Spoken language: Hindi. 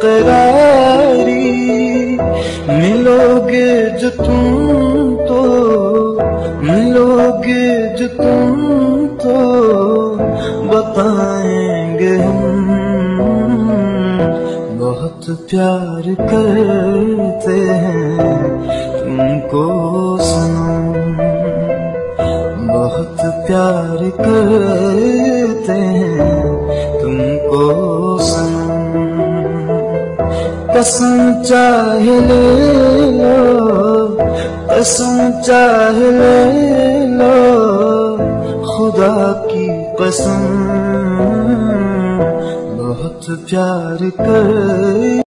बेकरारी। मिलोगे जो तुम तो, मिलोगे जो तुम तो बताएंगे हम बहुत प्यार करते हैं तुमको सनम, बहुत प्यार करते हैं तुमको सनम। कसम चाहे ले लो, कसम चाहे ले लो, खुदा की कसम बहुत प्यार कर